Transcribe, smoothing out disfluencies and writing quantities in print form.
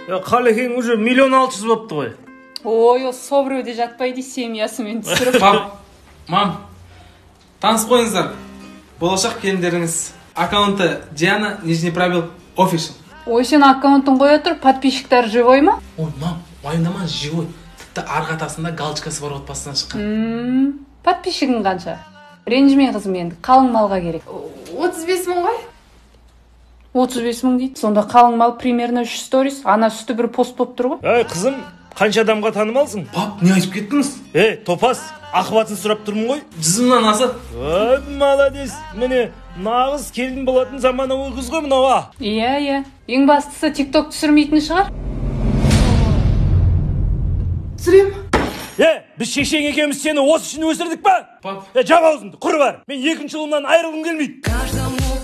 Қалекең уже 1,6 миллион болыпты ғой. Ой, собрөйде жатпайды, семьясымен түсіріп. Мам, таныс қойыңыздар. Болашақ келіндеріңіз. Аккаунты Диана, нижний пробел, official. Ой, сен аккаунтын қоя тұр, подписчиктар живой ма? Ой, мам, уайымдама, живой. Тіпті арқатасында галочкасы бар отбасынан шыққан. Подписчигің қанша? Ренжіме қызым, енді қалың малға керек. 35 мың ғой. 35 мың дейді. Сонда қалың мал примерно 3 сторис, ана сүті бір пост болып тұр ғой. Қызым, қанша адамға танымалсың? Пап, не айтып кеттіңіз? Топас, ақыбатын сұрап тұрмын ғой. Жүзімнен асып. Молодец, міне, нағыз келін болатын заманауи қыз ғой мынау. Иә. Ең бастысы TikTok түсірмейтін шығар. Түсірем. Біз шешең екеуміз сені осы үшін өсірдік па? Пап. Жап аузыңды, құр бар. Мен 2-ші ұлымнан айырылғым келмейді.